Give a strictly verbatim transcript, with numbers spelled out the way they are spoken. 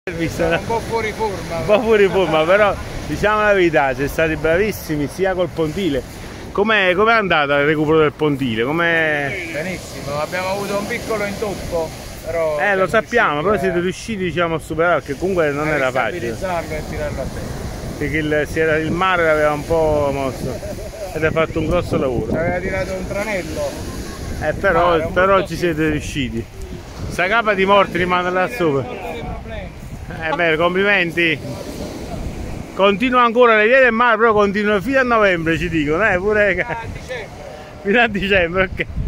Visto, un po' fuori forma. Un po' fuori forma, però diciamo la verità, siete stati bravissimi sia col pontile. Com'è com andata il recupero del pontile? Benissimo, abbiamo avuto un piccolo intoppo, però... Eh, lo sappiamo, però a... siete riusciti diciamo, a superare, perché comunque non era facile. A stabilizzarlo e tirarlo a terra. Perché il, si era, il mare l'aveva un po' mosso ed ha fatto un grosso lavoro. Ci aveva tirato un tranello. Eh, però, mare, però ci siete riusciti. Sta capa di morti rimane là sopra. Eh beh, complimenti. Continua ancora le vie del mare, però continua fino a novembre ci dicono, eh pure. Fino a dicembre. Fino a dicembre, ok.